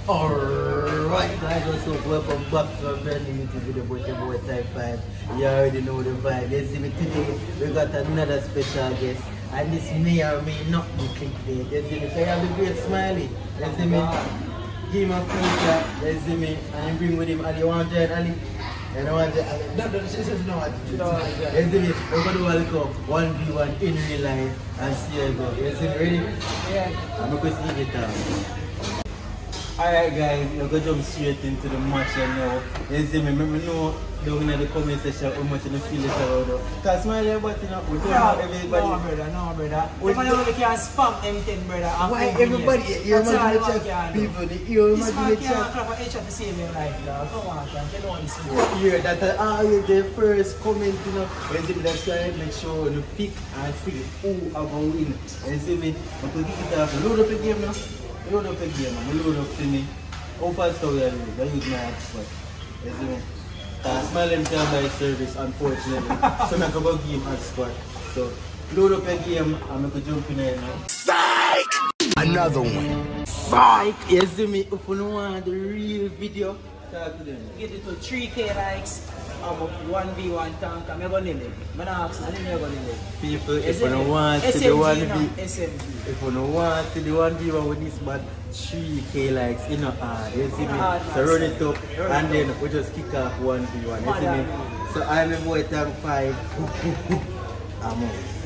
Alright guys, what's up? Welcome back to a brand new YouTube video about your boy Type 5. You already know the vibe. You see me today, we got another special guest. And this may or may not be clickbait. You see me, I have the great Smiley. You see me, give him a future. You see me, and bring with him Ali. You want to join Ali? You don't want to join Ali? No, she says no. You see me, we're going to World Cup 1v1 in real life and see how it goes. You see me, ready? Yeah. I'm going to see it now. Alright guys, we're going to jump straight into the match now. You see me, remember know down in the comment section how much you feel it around. Because Smiley about you know, we don't know everybody. No brother. We can't spam anything brother. Why everybody, you imagine the chat people, you imagine the chat. Come on, you know this. Yeah, that's the first comment, you know. You see me, that's why make sure you pick and feel who are going to win. You see me, I'm going to give it up. Load up the game now. Load up a game, I'm load up for me. How fast are we I use my expert. You see me? Smiling can't buy service, unfortunately. So I'm going to go game expert. So load up a game and I'm going to jump in there now. Psych! Another one. Psych! You see me? If you don't want the real video, talk to them. Get it to 3K likes. I'm up 1v1 tank. I'm going to live. I'm going to live. People, if you don't want to the 1v1, SMG. if you don't want to the 1v1 with this man, 3K likes in a hard. You see me? So run it up and then we just kick off 1v1. You see me? So I'm a boy tank 5. I'm out.